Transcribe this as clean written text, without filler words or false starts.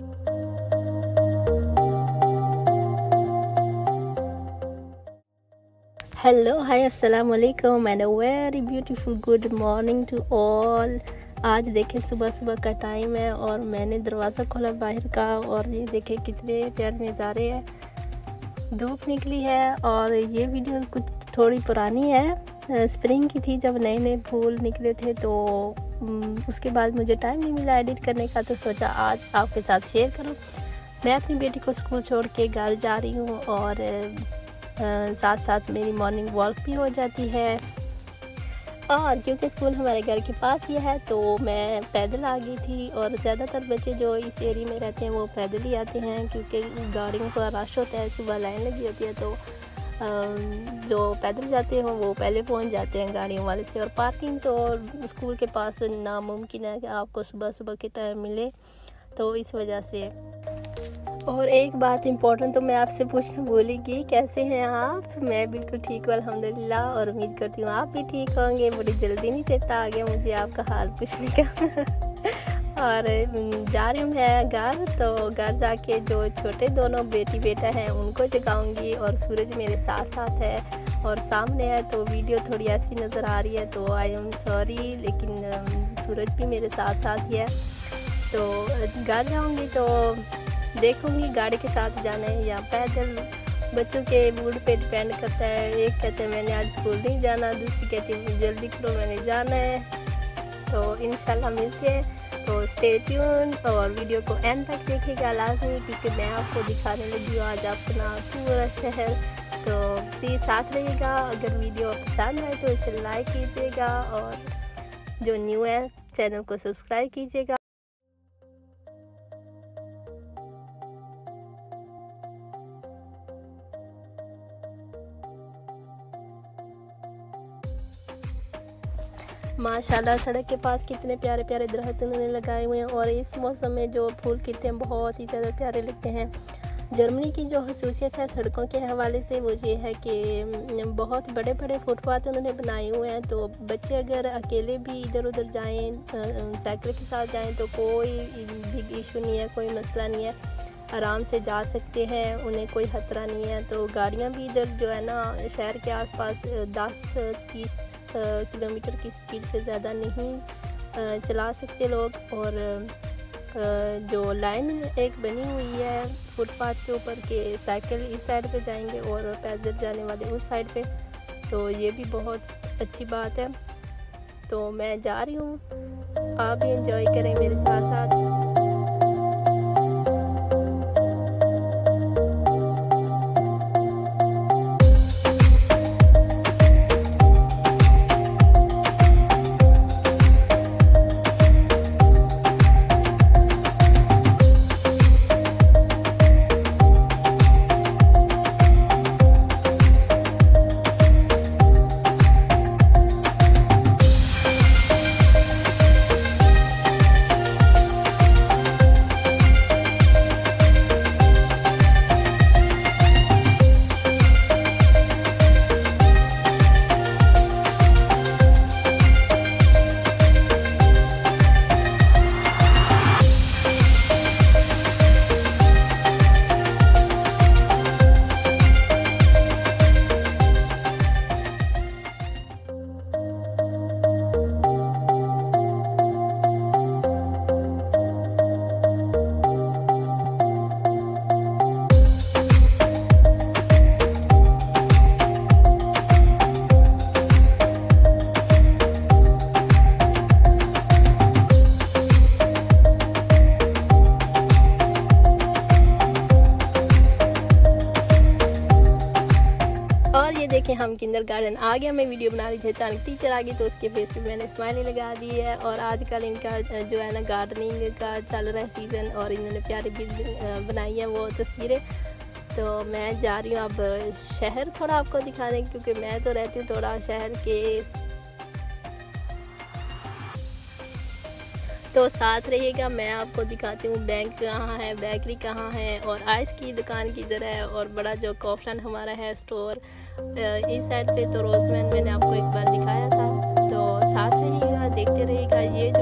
Hello hi अस्सलाम वालेकुम and very beautiful good morning to all. आज देखे सुबह सुबह का टाइम है और मैंने दरवाज़ा खोला बाहर का और ये देखे कितने प्यारे नज़ारे हैं। धूप निकली है और ये वीडियो कुछ थोड़ी पुरानी है, स्प्रिंग की थी जब नए नए फूल निकले थे। तो उसके बाद मुझे टाइम नहीं मिला एडिट करने का, तो सोचा आज आपके साथ शेयर करूँ। मैं अपनी बेटी को स्कूल छोड़ के घर जा रही हूँ और साथ साथ मेरी मॉर्निंग वॉक भी हो जाती है। और क्योंकि स्कूल हमारे घर के पास ही है तो मैं पैदल आ गई थी। और ज़्यादातर बच्चे जो इस एरिया में रहते हैं वो पैदल ही आते हैं क्योंकि गाड़ियों का रश होता है, सुबह लाइन लगी होती है। तो जो पैदल जाते हैं वो पहले पहुंच जाते हैं गाड़ियों वाले से। और पार्किंग तो स्कूल के पास नामुमकिन है कि आपको सुबह सुबह के टाइम मिले, तो इस वजह से। और एक बात इम्पोर्टेंट तो मैं आपसे पूछना भूलेगी, कैसे हैं आप? मैं बिल्कुल ठीक हूँ अल्हम्दुलिल्लाह, और उम्मीद करती हूँ आप भी ठीक होंगे। बड़ी जल्दी नहीं चेता आ गया मुझे आपका हाल पूछने का। और जा रही हूँ मैं घर, तो घर जाके जो छोटे दोनों बेटी बेटा हैं उनको जगाऊंगी। और सूरज मेरे साथ साथ है और सामने है, तो वीडियो थोड़ी ऐसी नज़र आ रही है, तो आई एम सॉरी, लेकिन सूरज भी मेरे साथ साथ ही है। तो घर जाऊँगी तो देखूंगी गाड़ी के साथ जाना है या पैदल, बच्चों के मूड पे डिपेंड करता है। एक कहते हैं मैंने आज स्कूल नहीं जाना, दूसरी कहती है जल्दी करो मैंने जाना है। तो इंशाल्लाह मिलते हैं, तो स्टे ट्यून और वीडियो को एंड तक देखिएगा लाजमी, क्योंकि मैं आपको दिखाने लगी हूँ आज अपना पूरा शहर। तो प्लीज़ साथ रहिएगा। अगर वीडियो पसंद आए तो इसे लाइक कीजिएगा और जो न्यू है चैनल को सब्सक्राइब कीजिएगा। माशाल्लाह सड़क के पास कितने प्यारे प्यारे दरख्त उन्होंने लगाए हुए हैं और इस मौसम में जो फूल खिलते हैं बहुत ही ज़्यादा प्यारे लगते हैं। जर्मनी की जो खसूसियत है सड़कों के हवाले से वो ये है कि बहुत बड़े बड़े फुटपाथ उन्होंने बनाए हुए हैं। तो बच्चे अगर अकेले भी इधर उधर जाएं, साइकिल के साथ जाएं, तो कोई बिग इशू नहीं है, कोई मसला नहीं है, आराम से जा सकते हैं, उन्हें कोई खतरा नहीं है। तो गाड़ियाँ भी इधर जो है ना शहर के आसपास 10-30 किलोमीटर की स्पीड से ज़्यादा नहीं चला सकते लोग। और जो लाइन एक बनी हुई है फुटपाथ के ऊपर के साइकिल इस साइड पे जाएंगे और पैदल जाने वाले उस साइड पे, तो ये भी बहुत अच्छी बात है। तो मैं जा रही हूँ, आप भी एंजॉय करें मेरे साथ साथ। देखें हम किंडरगार्टन आ गया। मैं वीडियो बना रही थी, अचानक टीचर आ गई तो उसके फेस पे मैंने स्माइली लगा दी है। और आजकल इनका जो है ना गार्डनिंग का चल रहा है सीज़न और इन्होंने प्यारी बिल्डिंग बनाई है वो तस्वीरें। तो मैं जा रही हूँ अब शहर थोड़ा आपको दिखा दें, क्योंकि मैं तो रहती हूँ थोड़ा शहर के, तो साथ रहिएगा। मैं आपको दिखाती हूँ बैंक कहाँ है, बेकरी कहाँ है और आइस की दुकान किधर है और बड़ा जो कॉफलन हमारा है स्टोर इस साइड पे। तो रोजमैन मैंने आपको एक बार दिखाया था, तो साथ रहिएगा, देखते रहिएगा। ये जो